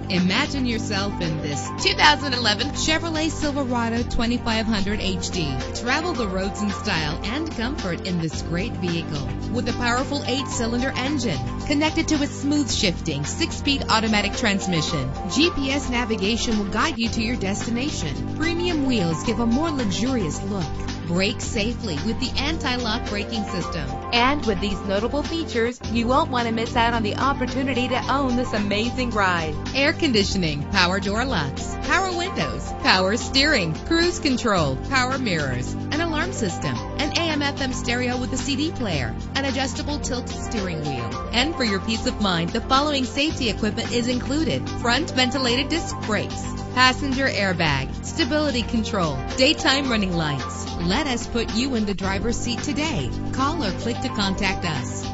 Imagine yourself in this 2011 Chevrolet Silverado 2500 HD. Travel the roads in style and comfort in this great vehicle. With a powerful 8-cylinder engine connected to a smooth shifting 6-speed automatic transmission, GPS navigation will guide you to your destination. Premium wheels give a more luxurious look. Brake safely with the anti-lock braking system. And with these notable features, you won't want to miss out on the opportunity to own this amazing ride. Air conditioning, power door locks, power windows, power steering, cruise control, power mirrors, an alarm system, an AM/FM stereo with a CD player, an adjustable tilt steering wheel. And for your peace of mind, the following safety equipment is included: front ventilated disc brakes, passenger airbag, stability control, daytime running lights. Let us put you in the driver's seat today. Call or click to contact us.